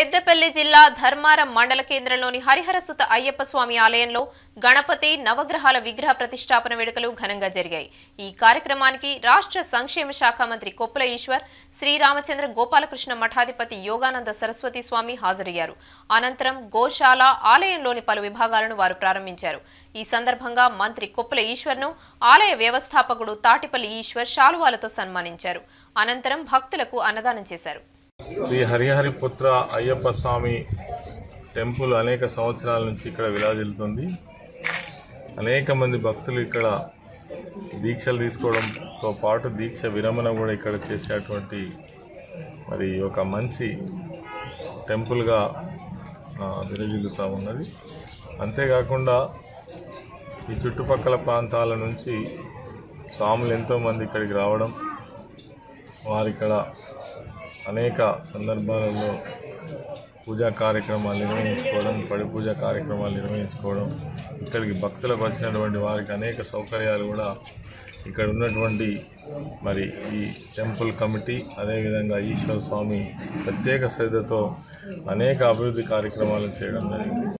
పెద్దపల్లి జిల్లా ధర్మారం మండల కేంద్రంలోని హరిహరసుత అయ్యప్ప స్వామి ఆలయంలో గణపతి నవగ్రహాల విగ్రహ ప్రతిష్టాపన వేడుకలు ఘనంగా జరిగాయి। ఈ కార్యక్రమానికి రాష్ట్ర సంక్షేమ శాఖ మంత్రి కొప్పుల ఈశ్వర్, శ్రీరామచంద్ర గోపాలకృష్ణ మఠాధిపతి యోగానంద సరస్వతి స్వామి హాజరయ్యారు। అనంతరం గోశాల ఆలయంలోని పలు విభాగాలను వారు ప్రారంభించారు। ఈ సందర్భంగా మంత్రి కొప్పుల ఈశ్వర్ను ఆలయ వ్యవస్థాపకుడు తాటిపల్లి ఈశ్వర్ శాలువాలతో సన్మానించారు। అనంతరం భక్తులకు అన్నదానం చేశారు। శ్రీ హరిహరి పుత్ర అయ్యప్ప స్వామి టెంపుల్ అనేక సంవత్సరాల నుంచి ఇక్కడ విరాజిల్లుతుంది। అనేక మంది భక్తులు ఇక్కడ దీక్షలు తీసుకోవడంతో పాటు దీక్ష విరమణ కూడా ఇక్కడ చేసేటువంటి మరి ఒక మంచి టెంపుల్గా విరాజిల్లుతూ ఉన్నది। అంతేకాకుండా ఈ చుట్టుపక్కల ప్రాంతాల నుంచి స్వాములు ఎంతోమంది ఇక్కడికి రావడం, వారిక్కడ అనేక సందర్భాలలో పూజా కార్యక్రమాలు నిర్వహించుకోవడం, పడి పూజా కార్యక్రమాలు నిర్వహించుకోవడం, ఇక్కడికి భక్తులకు వచ్చినటువంటి వారికి అనేక సౌకర్యాలు కూడా ఇక్కడ ఉన్నటువంటి మరి ఈ టెంపుల్ కమిటీ అదేవిధంగా ఈశ్వర స్వామి ప్రత్యేక శ్రద్ధతో అనేక అభివృద్ధి కార్యక్రమాలు చేయడం జరిగింది।